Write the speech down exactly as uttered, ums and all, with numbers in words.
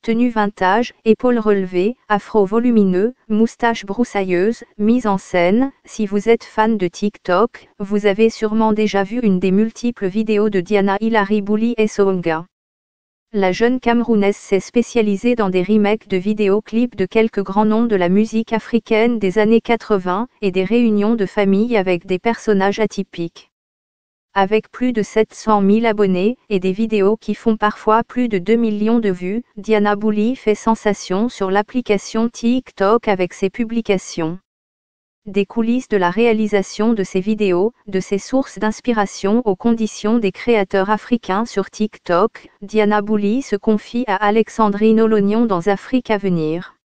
tenue vintage, épaules relevées, afro volumineux, moustache broussailleuse, mise en scène. Si vous êtes fan de TikTok, vous avez sûrement déjà vu une des multiples vidéos de Diana Hilary Bouli Essonga. La jeune Camerounaise s'est spécialisée dans des remakes de vidéoclips de quelques grands noms de la musique africaine des années quatre-vingt et des réunions de famille avec des personnages atypiques. Avec plus de sept cent mille abonnés et des vidéos qui font parfois plus de deux millions de vues, Diana Bouli fait sensation sur l'application TikTok avec ses publications. Des coulisses de la réalisation de ces vidéos, de ses sources d'inspiration aux conditions des créateurs africains sur TikTok, Diana Bouli se confie à Alexandrine Olognon dans Afrique à venir.